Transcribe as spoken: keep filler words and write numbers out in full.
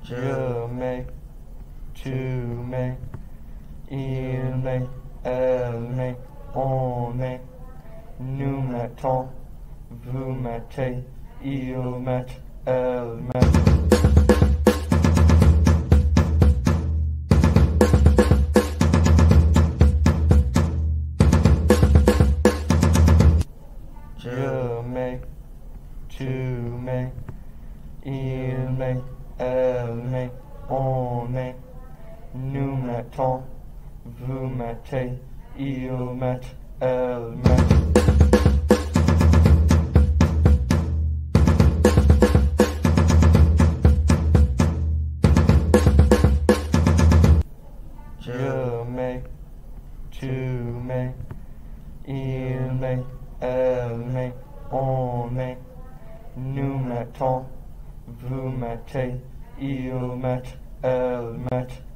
Je mets, tu mets, il met, elle met, on met, nous mettons, vous mettez, ils mettent, elles mettent. Je mets, tu mets, il met, elle met, on met, nous mettons, vous mettez, ils mettent, elles mettent. Je mets, tu mets, il met, elle met, on met, nous mettons, vous mettez, ils mettent, elles mettent.